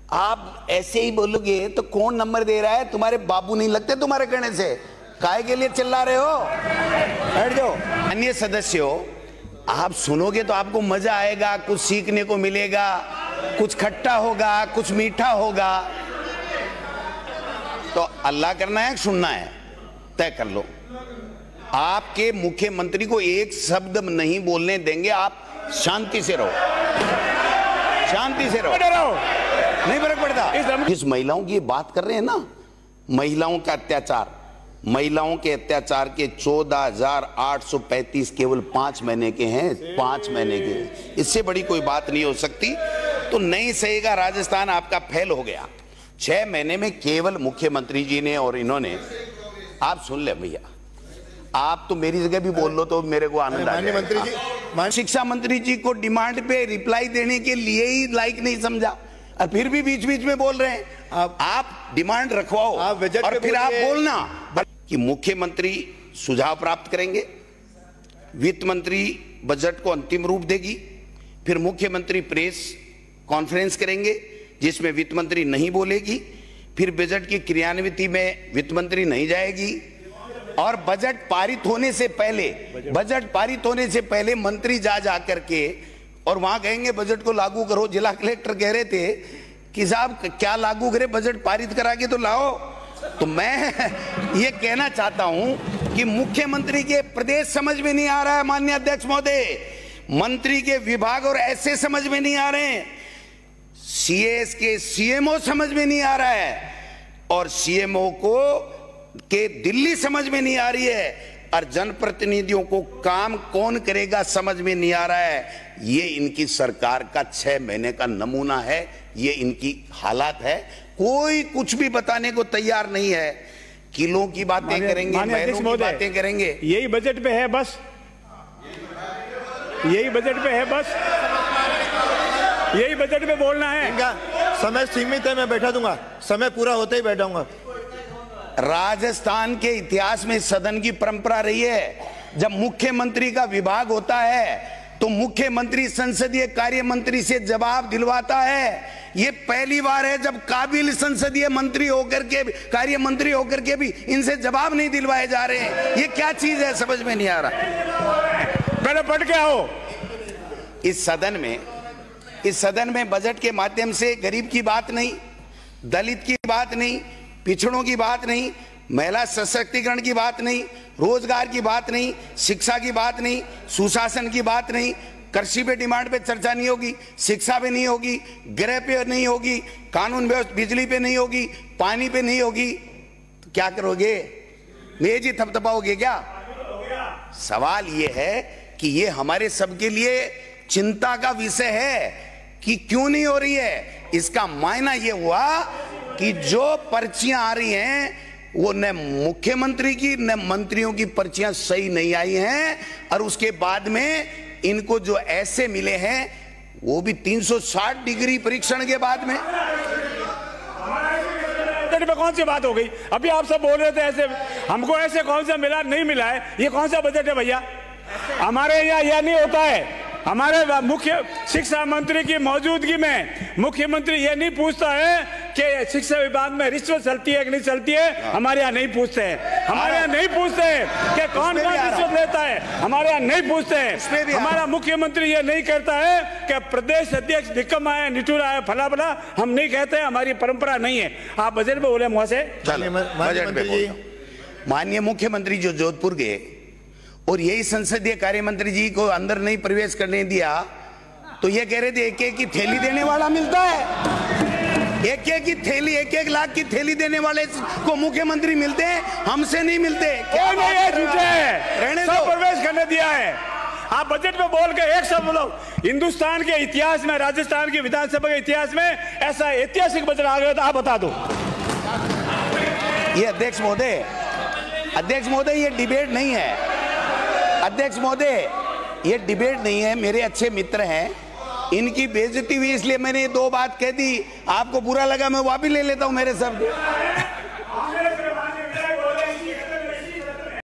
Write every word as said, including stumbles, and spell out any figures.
आप ऐसे ही बोलोगे तो कौन नंबर दे रहा है? तुम्हारे बाबू नहीं लगते तुम्हारे कहने से? काहे के लिए चिल्ला रहे हो? बैठ जाओ। अन्य सदस्यों, आप सुनोगे तो आपको मजा आएगा, कुछ सीखने को मिलेगा, कुछ खट्टा होगा, कुछ मीठा होगा। तो अल्लाह करना है, सुनना है, तय कर लो। आपके मुख्यमंत्री को एक शब्द नहीं बोलने देंगे। आप शांति से रहो, शांति से रहो, नहीं फर्क पड़ता। जिस महिलाओं की बात कर रहे हैं ना, महिलाओं का अत्याचार, महिलाओं के अत्याचार के चौदह हजार आठ सौ पैंतीस केवल पांच महीने के हैं, पांच महीने के। इससे बड़ी कोई बात नहीं हो सकती। तो नहीं सहेगा राजस्थान, आपका फेल हो गया। छह महीने में केवल मुख्यमंत्री जी ने और इन्होंने, आप सुन ले भैया, आप तो मेरी जगह भी बोल लो तो मेरे को आनंद आ जाएगा। मंत्री जी, शिक्षा मंत्री जी को डिमांड पे रिप्लाई देने के लिए ही लायक नहीं समझा, और फिर भी बीच बीच में बोल रहे हैं। आप, आप डिमांड रखवाओ आप और फिर आप बोलना कि मुख्यमंत्री सुझाव प्राप्त करेंगे, वित्त मंत्री बजट को अंतिम रूप देगी, फिर मुख्यमंत्री प्रेस कॉन्फ्रेंस करेंगे जिसमें वित्त मंत्री नहीं बोलेगी, फिर बजट की क्रियान्विति में वित्त मंत्री नहीं जाएगी, और बजट पारित होने से पहले बजट पारित होने से पहले मंत्री जा जा करके और वहां कहेंगे बजट को लागू करो। जिला कलेक्टर कह रहे थे कि साहब क्या लागू करे, बजट पारित करा के तो लाओ। तो मैं ये कहना चाहता हूं कि मुख्यमंत्री के प्रदेश समझ में नहीं आ रहा है, माननीय अध्यक्ष महोदय, मंत्री के विभाग और ऐसे समझ में नहीं आ रहे हैं, सीएस के सीएमओ समझ में नहीं आ रहा है, और सीएमओ को के दिल्ली समझ में नहीं आ रही है, और जनप्रतिनिधियों को काम कौन करेगा समझ में नहीं आ रहा है। ये इनकी सरकार का छह महीने का नमूना है, ये इनकी हालात है। कोई कुछ भी बताने को तैयार नहीं है। किलों की बातें करेंगे, महीनों की बातें करेंगे। यही बजट पे है बस, यही बजट पे है बस, यही बजट पे बोलना है। इनका समय सीमित है, मैं बैठा दूंगा, समय पूरा होते ही बैठाऊंगा। राजस्थान के इतिहास में सदन की परंपरा रही है, जब मुख्यमंत्री का विभाग होता है तो मुख्यमंत्री संसदीय कार्य मंत्री से जवाब दिलवाता है। ये पहली बार है जब काबिल संसदीय मंत्री होकर के, कार्य मंत्री होकर के भी इनसे जवाब नहीं दिलवाए जा रहे हैं। ये क्या चीज है, समझ में नहीं आ रहा। पहले पढ़ के आओ। इस सदन में इस सदन में बजट के माध्यम से गरीब की बात नहीं, दलित की बात नहीं, पिछड़ों की बात नहीं, महिला सशक्तिकरण की बात नहीं, रोजगार की बात नहीं, शिक्षा की बात नहीं, सुशासन की बात नहीं, कृषि पे डिमांड पे चर्चा नहीं होगी, शिक्षा पे नहीं होगी, गृह पे नहीं होगी, कानून व्यवस्था, बिजली पे नहीं होगी, पानी पे नहीं होगी, तो क्या करोगे? मेज ही थपथपाओगे क्या? सवाल ये है कि ये हमारे सबके लिए चिंता का विषय है कि क्यों नहीं हो रही है। इसका मायना ये हुआ कि जो पर्चियां आ रही हैं वो न मुख्यमंत्री की न मंत्रियों की पर्चियां सही नहीं आई हैं, और उसके बाद में इनको जो ऐसे मिले हैं वो भी तीन सौ साठ डिग्री परीक्षण के बाद में। पे कौन सी बात हो गई? अभी आप सब बोल रहे थे ऐसे, हमको ऐसे कौन सा मिला, नहीं मिला है। ये कौन सा बजट है भैया? हमारे यहाँ यह नहीं होता है। हमारे मुख्य शिक्षा मंत्री की मौजूदगी में मुख्यमंत्री ये नहीं पूछता है कि शिक्षा विभाग में रिश्वत चलती है कि नहीं चलती है। हमारे यहाँ नहीं पूछते हैं, हमारे यहाँ नहीं पूछते हैं कि कौन कौन रिश्वत लेता है, हमारे यहाँ नहीं पूछते हैं। हमारा मुख्यमंत्री ये नहीं कहता है कि प्रदेश अध्यक्ष निकम्मा है, निठुरा है, फला फला, हम नहीं कहते, हमारी परंपरा नहीं है। आप बजट पे बोले मुँह से। माननीय मुख्यमंत्री जो जोधपुर गए और यही संसदीय कार्य मंत्री जी को अंदर नहीं प्रवेश करने दिया, तो ये कह रहे थे एक एक की थैली देने वाला मिलता है, एक एक की थैली, एक एक लाख की थैली देने वाले को मुख्यमंत्री मिलते हैं, हमसे नहीं मिलते। क्या नहीं है, झूठे हैं, रहने दो, प्रवेश करने दिया है। आप बजट में बोल के एक शब्द बोलो। हिंदुस्तान के इतिहास में, राजस्थान की विधानसभा के इतिहास में ऐसा ऐतिहासिक बजट आ गया था, आप बता दो। ये अध्यक्ष महोदय, अध्यक्ष महोदय ये डिबेट नहीं है। अध्यक्ष महोदय ये डिबेट नहीं है, मेरे अच्छे मित्र हैं, इनकी बेइज्जती हुई इसलिए मैंने ये दो बात कह दी। आपको बुरा लगा, मैं वापस ले लेता हूं मेरे शब्द।